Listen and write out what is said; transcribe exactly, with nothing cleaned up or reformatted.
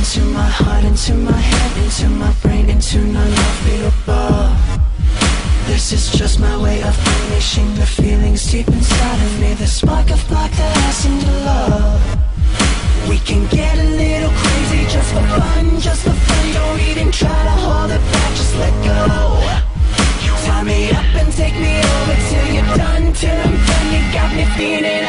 into my heart, into my head, into my brain, into none of the above. This is just my way of unleashing the feelings deep inside of me, the spark of black that has into love. We can get a little crazy just for fun, just for fun. Don't even try to hold it back, just let go. Tie me up and take me over till you're done, till I'm done. You got me feeling